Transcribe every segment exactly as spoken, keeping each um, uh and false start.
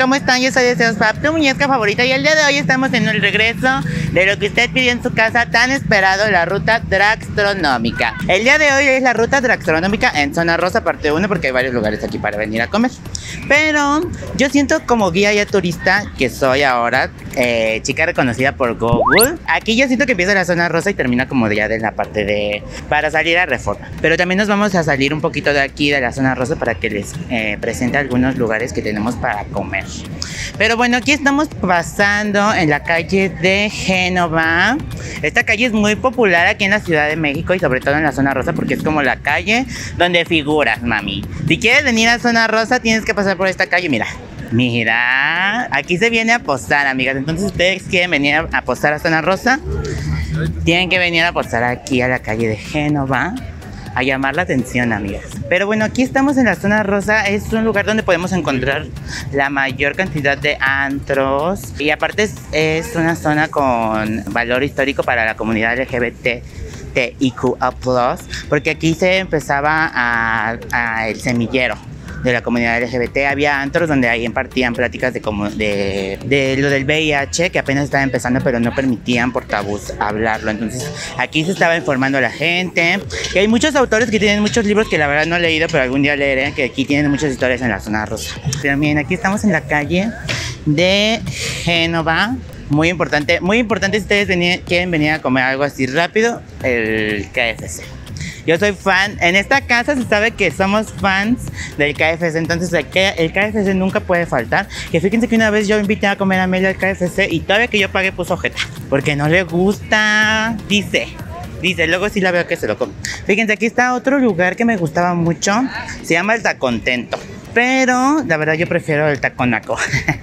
¿cómo están? Yo soy Deseos Pap, tu muñeca favorita, y el día de hoy estamos en el regreso de lo que usted pidió en su casa, tan esperado, la ruta Draxtronómica. El día de hoy es la ruta Draxtronómica en Zona Rosa, parte uno, porque hay varios lugares aquí para venir a comer. Pero yo siento, como guía ya turista que soy ahora, eh, chica reconocida por Google, aquí yo siento que empieza la Zona Rosa y termina como ya de la parte de... para salir a Reforma. Pero también nos vamos a salir un poquito de aquí, de la Zona Rosa, para que les eh, presente algunos lugares que tenemos para comer. Pero bueno, aquí estamos pasando en la calle de Génova. Esta calle es muy popular aquí en la Ciudad de México y sobre todo en la Zona Rosa, porque es como la calle donde figuras, mami. Si quieres venir a Zona Rosa, tienes que pasar por esta calle, mira. Mira, aquí se viene a posar, amigas. Entonces, ustedes quieren venir a posar a Zona Rosa, tienen que venir a posar aquí a la calle de Génova, a llamar la atención, amigas. Pero bueno, aquí estamos en la Zona Rosa. Es un lugar donde podemos encontrar la mayor cantidad de antros. Y aparte es, es una zona con valor histórico para la comunidad L G B T I Q A plus, porque aquí se empezaba a, a el semillero de la comunidad L G B T. Había antros donde ahí impartían pláticas de, como, de, de lo del V I H, que apenas estaba empezando, pero no permitían por tabús hablarlo. Entonces aquí se estaba informando a la gente. Y hay muchos autores que tienen muchos libros que la verdad no he leído, pero algún día leeré, que aquí tienen muchas historias en la Zona Rosa. Pero miren, aquí estamos en la calle de Génova. Muy importante, muy importante si ustedes venir, quieren venir a comer algo así rápido, el K F C. Yo soy fan, en esta casa se sabe que somos fans del K F C, entonces el K F C nunca puede faltar. Que fíjense que una vez yo invité a comer a Amelia al K F C y todavía que yo pagué puso ojeta, porque no le gusta, dice. Dice, luego sí la veo que se lo come. Fíjense, aquí está otro lugar que me gustaba mucho, se llama el Tacontento. Pero la verdad yo prefiero el taconaco.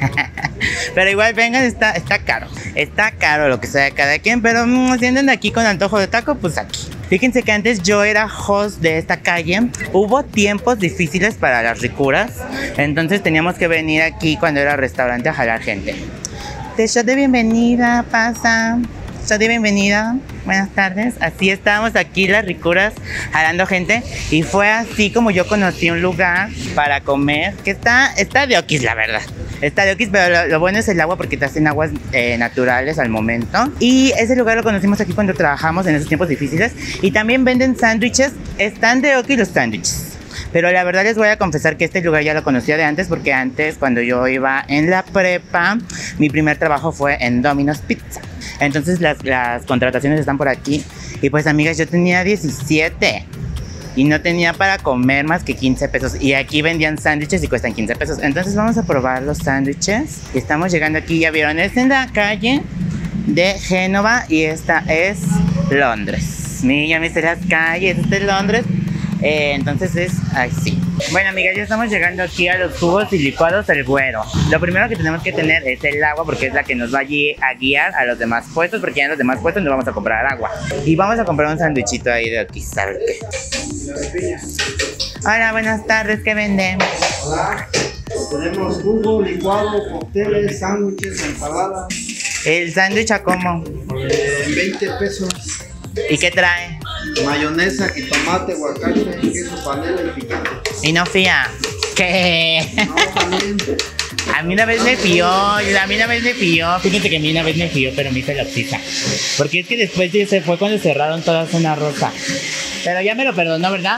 Pero igual vengan, está, está caro. Está caro lo que sea de cada quien. Pero mmm, si andan aquí con antojo de taco, pues aquí. Fíjense que antes yo era host de esta calle. Hubo tiempos difíciles para las ricuras. Entonces teníamos que venir aquí cuando era restaurante a jalar gente. Te shot de bienvenida, pasa. Shot de bienvenida. Buenas tardes. Así estábamos aquí las ricuras jalando gente. Y fue así como yo conocí un lugar para comer. Que está, está de oquis, la verdad. Está de oquis, pero lo, lo bueno es el agua, porque te hacen aguas eh, naturales al momento. Y ese lugar lo conocimos aquí cuando trabajamos en esos tiempos difíciles. Y también venden sándwiches. Están de oquis los sándwiches. Pero la verdad les voy a confesar que este lugar ya lo conocía de antes, porque antes, cuando yo iba en la prepa, mi primer trabajo fue en Domino's Pizza. Entonces las, las contrataciones están por aquí. Y pues, amigas, yo tenía diecisiete y no tenía para comer más que quince pesos. Y aquí vendían sándwiches y cuestan quince pesos. Entonces vamos a probar los sándwiches. Estamos llegando aquí, ya vieron, es en la calle de Génova y esta es Londres. Mira, me sé las calles, esta es Londres. Eh, entonces es así. Bueno, amigas, ya estamos llegando aquí a los jugos y licuados El Güero. Lo primero que tenemos que tener es el agua, porque es la que nos va allí a guiar a los demás puestos, porque ya en los demás puestos no vamos a comprar agua. Y vamos a comprar un sándwichito ahí de aquí, ¿sabes qué? Hola, buenas tardes, ¿qué venden? Hola, tenemos jugo, licuado, cócteles, sándwiches, ensaladas. ¿El sándwich a cómo? Eh, veinte pesos. ¿Y qué trae? Mayonesa, jitomate, aguacate, queso, panela y picante. ¿Y no fía? ¿Qué? No, también. A mí una vez me fió, a mí una vez me fió. Fíjate que a mí una vez me fió, pero me hizo la pizza. Porque es que después se fue cuando cerraron toda Zona Rosa. Pero ya me lo perdonó, ¿verdad?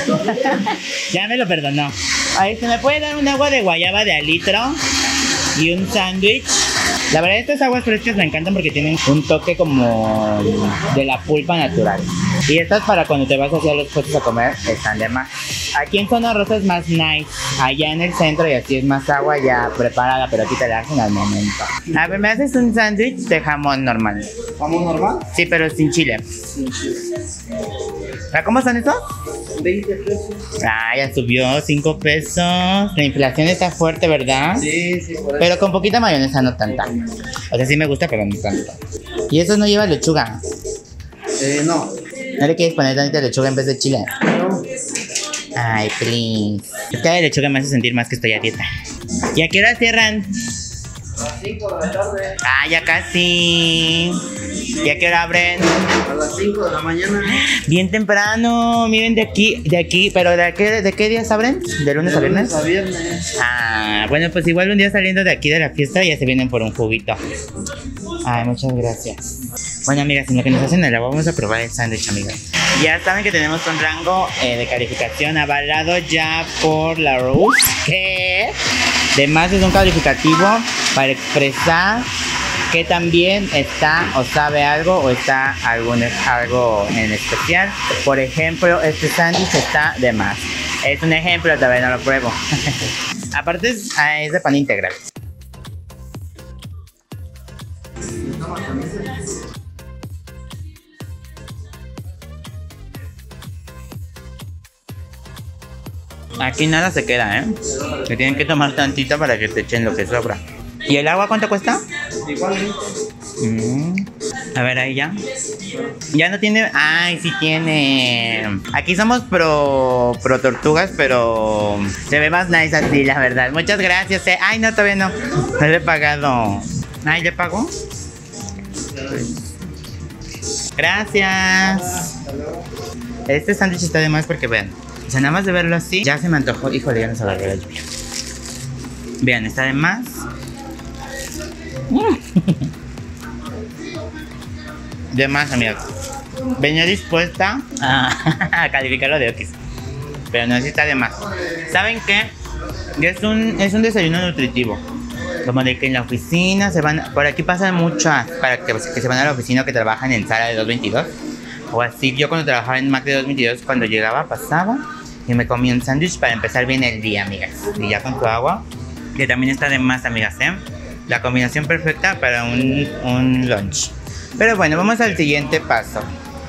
Ya me lo perdonó. Ahí se me puede dar un agua de guayaba de al litro y un sándwich. La verdad, estas aguas frescas me encantan porque tienen un toque como de la pulpa natural. Y estas, para cuando te vas hacia los puestos a comer, están de más. Aquí en Zona Rosa es más nice. Allá en el centro y así es más agua ya preparada, pero aquí te la hacen al momento. A ver, me haces un sándwich de jamón normal. ¿Jamón normal? Sí, pero sin chile. Sin chile. ¿Cómo son estos? veinte pesos. Ah, ya subió cinco pesos. La inflación está fuerte, ¿verdad? Sí, sí, por eso. Pero con poquita mayonesa, no tanta. O sea, sí me gusta, pero no tanto. Y eso no lleva lechuga. Eh, no. ¿No le quieres poner tantita lechuga en vez de chile? No. Ay, please. Es que la lechuga me hace sentir más que estoy a dieta. ¿Y a qué hora cierran? A las cinco de la tarde. Ah, ya casi. ¿Y a qué hora abren? A las cinco de la mañana. Bien temprano, miren de aquí, de aquí, pero ¿de qué, de qué días abren? ¿De lunes a viernes? A viernes. Ah, bueno, pues igual un día saliendo de aquí de la fiesta ya se vienen por un juguito. Ay, muchas gracias. Bueno, amigas, en lo que nos hacen el agua vamos a probar el sándwich, amigas. Ya saben que tenemos un rango eh, de calificación avalado ya por la Rose, que además es un calificativo para expresar que también está o sabe algo o está algún, algo en especial. Por ejemplo, este sándwich está de más. Es un ejemplo, todavía no lo pruebo. Aparte es, es de pan integral. Aquí nada se queda, ¿eh? Te tienen que tomar tantito para que te echen lo que sobra. ¿Y el agua cuánto cuesta? Igualmente. Mm. A ver, ahí ya. Ya no tiene... Ay, sí tiene. Aquí somos pro, pro tortugas, pero se ve más nice así, la verdad. Muchas gracias, eh. Ay, no, todavía no. No le he pagado. Ay, ¿ya pagó? Gracias. Este sándwich está de más porque vean. O sea, nada más de verlo así, ya se me antojó. Híjole, ya nos agarró la lluvia. Vean, está de más. De más, amigos. Venía dispuesta a, a calificarlo de Oquis, pero no, sí está de más. ¿Saben qué? Es un, es un desayuno nutritivo. Como de que en la oficina se van... Por aquí pasan muchas para que, que se van a la oficina que trabajan en sala de doscientos veintidós. O así, yo cuando trabajaba en Mac de doscientos veintidós, cuando llegaba, pasaba y me comía un sándwich para empezar bien el día, amigas. Y ya con su agua, que también está de más, amigas, ¿eh? La combinación perfecta para un, un lunch. Pero bueno, vamos al siguiente paso.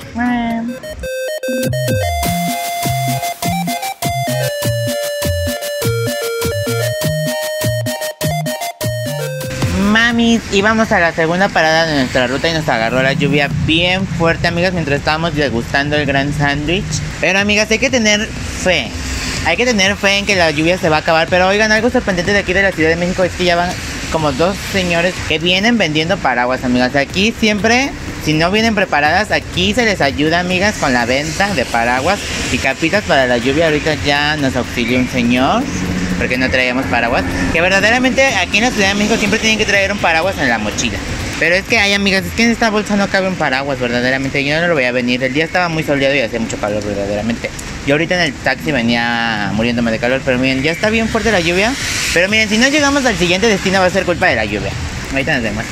Mamis, íbamos a la segunda parada de nuestra ruta y nos agarró la lluvia bien fuerte, amigas, mientras estábamos degustando el gran sándwich. Pero, amigas, hay que tener fe. Hay que tener fe en que la lluvia se va a acabar. Pero, oigan, algo sorprendente de aquí de la Ciudad de México es que ya van como dos señores que vienen vendiendo paraguas, amigas. Aquí siempre, si no vienen preparadas, aquí se les ayuda, amigas, con la venta de paraguas y capitas para la lluvia. Ahorita ya nos auxilió un señor porque no traíamos paraguas, que verdaderamente aquí en la Ciudad de México siempre tienen que traer un paraguas en la mochila. Pero es que hay, amigas, es que en esta bolsa no cabe un paraguas, verdaderamente. Yo no lo voy a venir, el día estaba muy soleado y hacía mucho calor, verdaderamente. Yo ahorita en el taxi venía muriéndome de calor, pero miren, ya está bien fuerte la lluvia. Pero miren, si no llegamos al siguiente destino va a ser culpa de la lluvia. Ahorita nos vemos.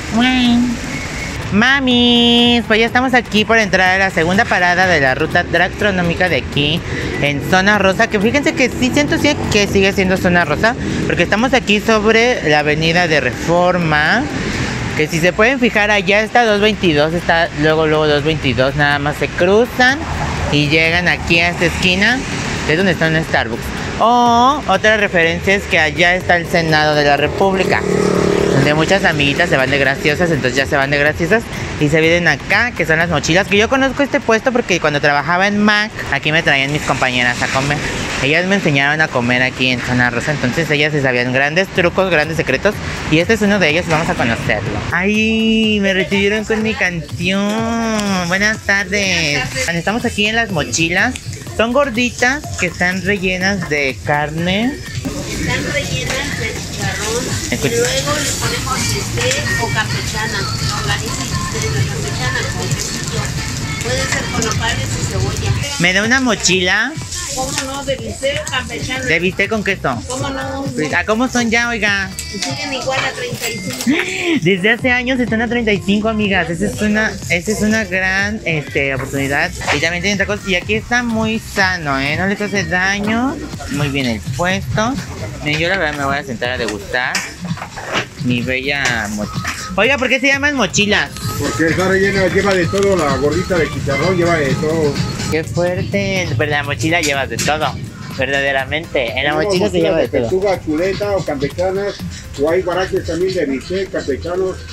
Mamis, pues ya estamos aquí por entrar a la segunda parada de la ruta gastronómica de aquí en Zona Rosa, que fíjense que sí siento sí, que sigue siendo Zona Rosa, porque estamos aquí sobre la avenida de Reforma, que si se pueden fijar allá está doscientos veintidós, está luego luego doscientos veintidós, nada más se cruzan y llegan aquí a esta esquina, que es donde está un Starbucks. O otra referencia es que allá está el Senado de la República, donde muchas amiguitas se van de graciosas, entonces ya se van de graciosas y se vienen acá, que son las mochilas, que yo conozco este puesto porque cuando trabajaba en Mac, aquí me traían mis compañeras a comer. Ellas me enseñaron a comer aquí en Zona Rosa, entonces ellas se sabían grandes trucos, grandes secretos, y este es uno de ellos, vamos a conocerlo. ¡Ay! Me recibieron con mi canción. Buenas tardes. Estamos aquí en las mochilas. Son gorditas que están rellenas de carne. Están rellenas de chicharrón y luego le ponemos bistec o campechana, longaniza y bistec de campechana con quesillo. Puede ser con nopales y cebolla. Me da una mochila. ¿Cómo no? De bistec o campechana. De bistec con queso. ¿Cómo no? ¿A cómo son ya, oiga? Siguen igual a treinta y cinco. Desde hace años están a treinta y cinco, amigas. Esa es una, esa es una gran este, oportunidad. Y también tienen tacos. Y aquí está muy sano, ¿eh? No les hace daño. Muy bien el puesto. Miren, yo la verdad me voy a sentar a degustar mi bella mochila. Oiga, ¿por qué se llaman mochilas? Porque está rellena, lleva de todo, la gordita de chicharrón lleva de todo. Qué fuerte. Pero la mochila lleva de todo. Verdaderamente. En la Tenemos mochila se lleva de todo. Pechuga, chuleta o campechanas. O hay guaraches también de bistec, campechanos.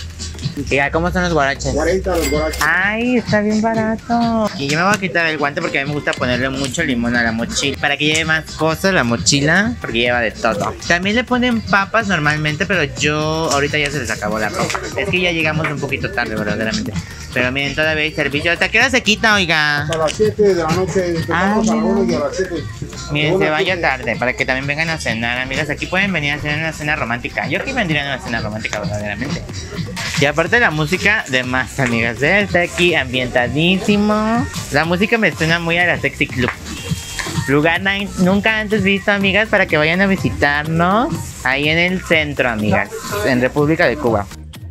¿Y ya cómo son los guaraches? cuarenta los guaraches. Ay, está bien barato. Y yo me voy a quitar el guante porque a mí me gusta ponerle mucho limón a la mochila. Para que lleve más cosas la mochila, porque lleva de todo. También le ponen papas normalmente, pero yo ahorita ya se les acabó la papa. Es que ya llegamos un poquito tarde, verdaderamente. Pero miren, todavía hay servicio. ¿Hasta qué hora se quita, oiga? A las siete de la noche empezamos Ah, a la una y a las siete. Miren, se vaya tarde para que también vengan a cenar, amigas. Aquí pueden venir a hacer una cena romántica. Yo aquí vendría a una cena romántica, verdaderamente. Y aparte la música de más, amigas, ¿eh? Está aquí ambientadísimo. La música me suena muy a la Sexy Club. Lugar nunca antes visto, amigas, para que vayan a visitarnos. Ahí en el centro, amigas, en República de Cuba.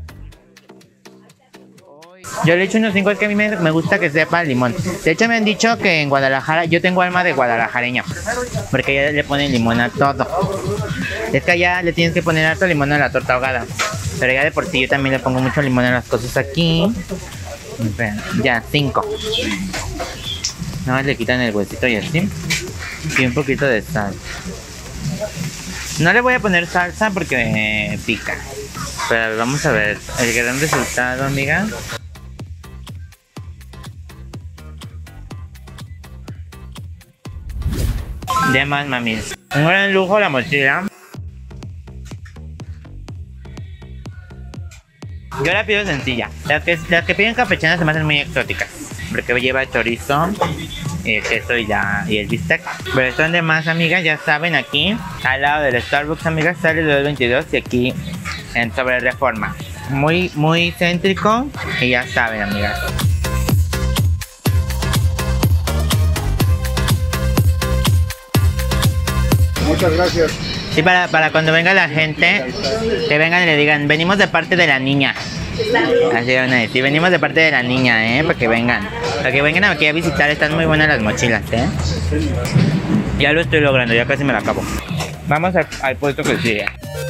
Yo le echo unos cinco, es que a mí me, me gusta que sepa limón. De hecho me han dicho que en Guadalajara, yo tengo alma de guadalajareña, porque allá le ponen limón a todo. Es que allá le tienes que poner harto limón a la torta ahogada. Pero ya de por sí yo también le pongo mucho limón a las cosas aquí. Ya, cinco. Nada más le quitan el huesito y así. Y un poquito de sal. No le voy a poner salsa porque me pica. Pero vamos a ver el gran resultado, amiga. De más, mami. Un gran lujo la mochila. Yo la pido sencilla. Las que, las que piden campechanas se me hacen muy exóticas. Porque lleva chorizo, el queso y, la, y el bistec. Pero están de más, amigas, ya saben, aquí al lado del Starbucks, amigas, sale de dos veintidós y aquí en Sobre Reforma. Muy, muy céntrico y ya saben, amigas. Muchas gracias. Sí, para, para cuando venga la gente, que vengan y le digan, venimos de parte de la niña. Así van a decir, venimos de parte de la niña, eh, para que vengan. Para que vengan aquí a visitar, están muy buenas las mochilas, eh. Ya lo estoy logrando, ya casi me la acabo. Vamos al, al puesto que sigue.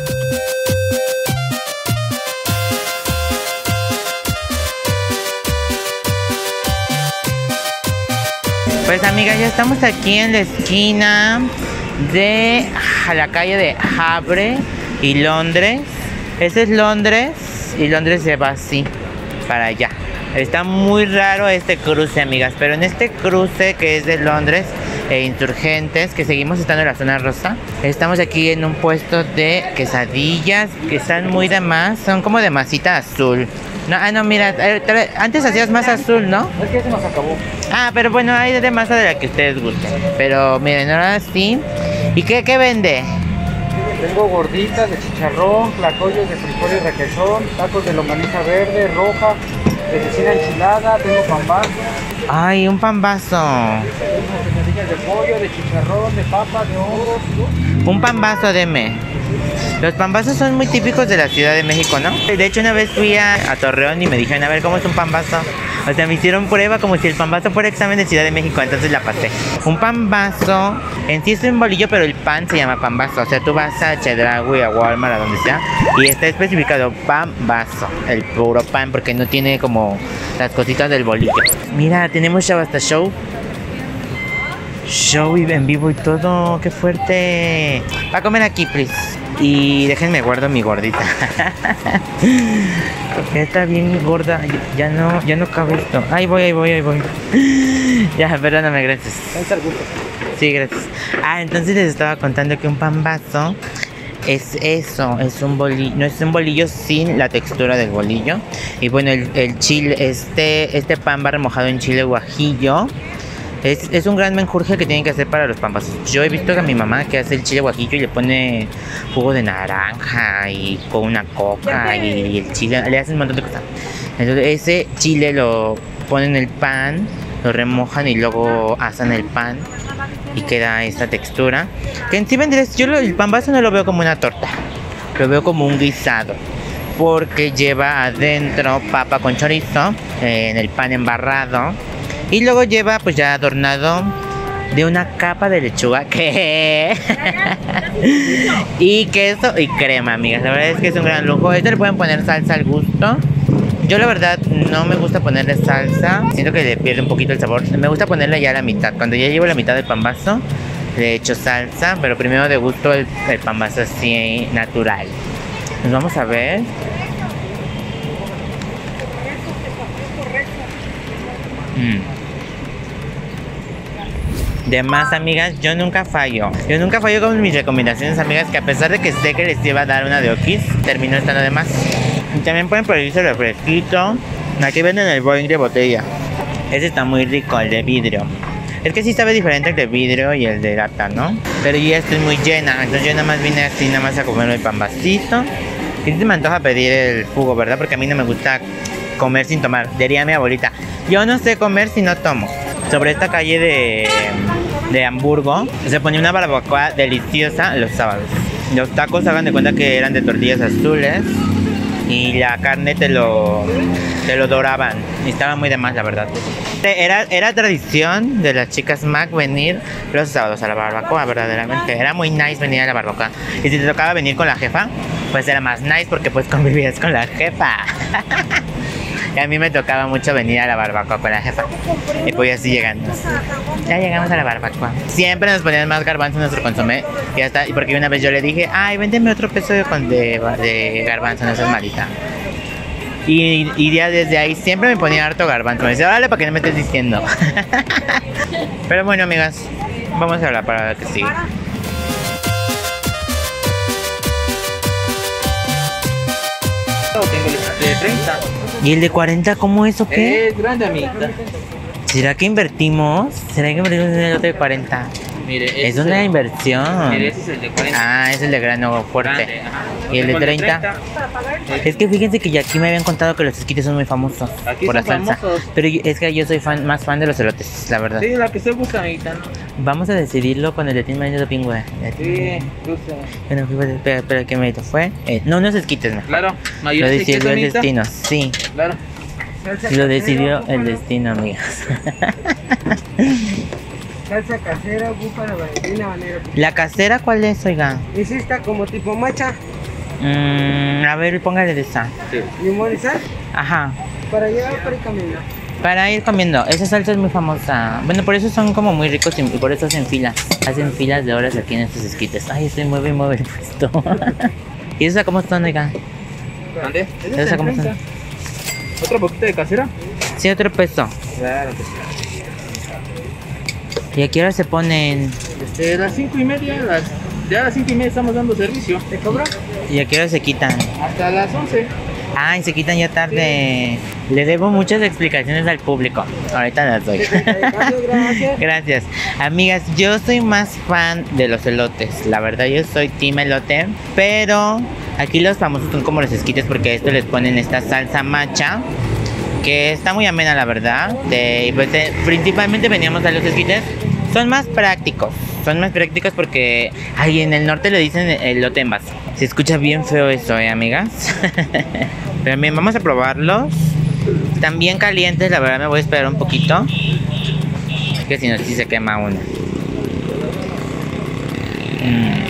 Pues amigas, ya estamos aquí en la esquina de la calle de Havre y Londres. Este es Londres y Londres se va así para allá. Está muy raro este cruce, amigas, pero en este cruce que es de Londres e Insurgentes, que seguimos estando en la zona rosa, estamos aquí en un puesto de quesadillas que están muy de más, son como de masita azul. No, ah, no, mira, eh, antes hacías más azul, ¿no? Es que se nos acabó. Ah, pero bueno, hay de masa de la que ustedes gusten. Pero miren, ahora sí. ¿Y qué, qué vende? Tengo gorditas de chicharrón, tlacoyos de frijol y requesón, tacos de longaniza verde, roja, de cecina enchilada, tengo pambazo. Ay, un pambazo. Tengo quesadillas de pollo, de chicharrón, de papa, de hongos. Un pambazo, deme. Los pambazos son muy típicos de la Ciudad de México, ¿no? De hecho, una vez fui a, a Torreón y me dijeron, a ver, ¿cómo es un pambazo? O sea, me hicieron prueba como si el pambazo fuera examen de Ciudad de México, entonces la pasé. Un pambazo, en sí es un bolillo, pero el pan se llama pambazo. O sea, tú vas a Chedraui, a Walmart, a donde sea, y está especificado pambazo, el puro pan, porque no tiene como las cositas del bolillo. Mira, tenemos show hasta show. Show en vivo y todo, qué fuerte. Va a comer aquí, please. Y déjenme guardo mi gordita. Ya está bien gorda. Ya no, ya no cabe esto. Ahí voy, ahí voy, ahí voy. Ya, perdóname, gracias. Sí, gracias. Ah, entonces les estaba contando que un pambazo es eso, es un bolillo, no es un bolillo sin la textura del bolillo. Y bueno, el, el chile, este, este pan va remojado en chile guajillo. Es, es un gran menjurje que tienen que hacer para los pambazos. Yo he visto a mi mamá que hace el chile guajillo y le pone jugo de naranja y con una coca y, y el chile, le hacen un montón de cosas. Entonces ese chile lo ponen en el pan, lo remojan y luego asan el pan y queda esta textura. Que en sí vendría, yo lo, el pambazo no lo veo como una torta, lo veo como un guisado. Porque lleva adentro papa con chorizo, eh, en el pan embarrado. Y luego lleva pues ya adornado de una capa de lechuga que y queso y crema, amigas. La verdad es que es un gran lujo. Esto le pueden poner salsa al gusto. Yo la verdad no me gusta ponerle salsa. Siento que le pierde un poquito el sabor. Me gusta ponerle ya la mitad. Cuando ya llevo la mitad del pambazo, le echo salsa. Pero primero de gusto el, el pambazo así natural. Nos vamos a ver. Mm. De más, amigas, yo nunca fallo. Yo nunca fallo con mis recomendaciones, amigas, que a pesar de que sé que les iba a dar una de Oquis, terminó estando de más. Y también pueden pedirse el refresquito. Aquí venden el Boing de botella. Ese está muy rico, el de vidrio. Es que sí sabe diferente el de vidrio y el de lata, ¿no? Pero yo ya estoy muy llena, entonces yo nada más vine así, nada más a comerme el pan vasito. Y se me antoja pedir el jugo, ¿verdad? Porque a mí no me gusta comer sin tomar. Diría mi abuelita, yo no sé comer si no tomo. Sobre esta calle de, de Hamburgo se ponía una barbacoa deliciosa los sábados. Los tacos, hagan de cuenta que eran de tortillas azules y la carne te lo, te lo doraban. Y estaba muy de más, la verdad. Era, era tradición de las chicas Mac venir los sábados a la barbacoa, verdaderamente. Era muy nice venir a la barbacoa. Y si te tocaba venir con la jefa, pues era más nice porque pues convivías con la jefa. Y a mí me tocaba mucho venir a la barbacoa con la jefa. Y pues así llegando. Ya llegamos a la barbacoa. Siempre nos ponían más garbanzo en nuestro consomé. Y hasta, porque una vez yo le dije, ay, véndeme otro peso de, de, de garbanzo, no seas malita. Y, y ya desde ahí siempre me ponía harto garbanzo. Me decía, órale, para que no me estés diciendo. Pero bueno, amigas, vamos a la parada que sigue. Tengo el de treinta. ¿Y el de cuarenta cómo es o qué? Es grande, amiguita. ¿Será que invertimos? ¿Será que invertimos en el otro de cuarenta? Mire, ese Es una el- inversión. Mire, ese es el de cuarenta. Ah, es el de grano fuerte. Grande, ajá. ¿Y el de Tengo treinta? Es que fíjense que ya aquí me habían contado que los esquites son muy famosos Aquí por la son salsa. famosos. Pero yo- es que yo soy fan, más fan de los elotes, la verdad. Sí, la que usted gusta, amiguita, ¿no? Vamos a decidirlo con el de Team Marino de Pingüe. Sí, gusta. Bueno, fíjate, espera, espera, ¿qué mérito fue? Eh, no, no es esquites, mejor. Claro, Lo mayor decidió el destino, sí. Claro. Lo decidió el destino, amigas. Salsa casera, búfala, valentina, habanero. ¿La casera cuál es, oiga? Es esta como tipo macha, Mm, a ver, póngale de esa. limón y sal, Ajá. para llevar para ir comiendo. Para ir comiendo, esa salsa es muy famosa. Bueno, por eso son como muy ricos y por eso hacen filas. Hacen filas de horas aquí en estos esquites. Ay, estoy mueve y mueve el puesto. ¿Y esa cómo están, oiga? ¿Dónde? ¿Esa cómo están? ¿Otra poquita de casera? Sí, otro peso. Claro que sí. ¿Y a qué hora se ponen? Este, las cinco y media, las, ya a las cinco y media estamos dando servicio. ¿Te cobra? ¿Y a qué hora se quitan? Hasta las once. Ay, se quitan ya tarde. Le debo muchas explicaciones al público. Ahorita las doy. Gracias. Gracias. Amigas, yo soy más fan de los elotes. La verdad, yo soy team elote. Pero aquí los famosos son como los esquites porque a esto les ponen esta salsa macha. Que está muy amena, la verdad. De, y pues, de- principalmente veníamos a los esquites. Son más prácticos. Son más prácticos porque ahí en el norte le dicen elote en vaso. Se escucha bien feo eso, ¿eh, amigas? Pero bien, vamos a probarlos. Están bien calientes, la verdad me voy a esperar un poquito. Que si no, sí se quema uno. Mm.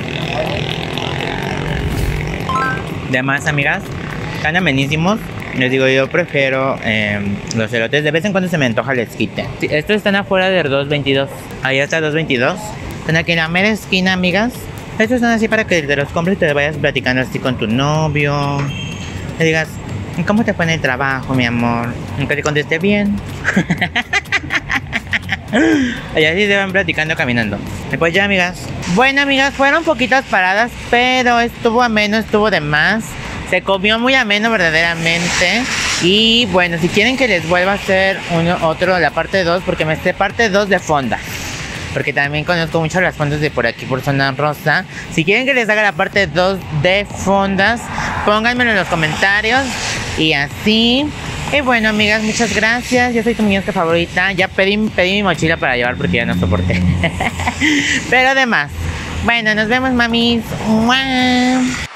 De más, amigas, están amenísimos. Les digo, yo prefiero eh, los elotes. De vez en cuando se me antoja el esquite. Sí, estos están afuera de dos veintidós. Allá está dos veintidós. Están aquí en la mera esquina, amigas. Estos son así para que te los compres y te vayas platicando así con tu novio. Le digas, ¿cómo te fue en el trabajo, mi amor? Aunque te conteste bien. Y así se van platicando caminando. Y pues ya, amigas. Bueno, amigas, fueron poquitas paradas, pero estuvo ameno, estuvo de más. Se comió muy ameno verdaderamente. Y bueno, si quieren que les vuelva a hacer uno, otro, la parte dos, porque me esté parte dos de fondas. Porque también conozco mucho las fondas de por aquí, por Zona Rosa. Si quieren que les haga la parte dos de fondas, pónganmelo en los comentarios. Y así. Y bueno, amigas, muchas gracias. Yo soy tu muñeca favorita. Ya pedí, pedí mi mochila para llevar porque ya no soporté. Pero además, bueno, nos vemos, mamis. ¡Mua!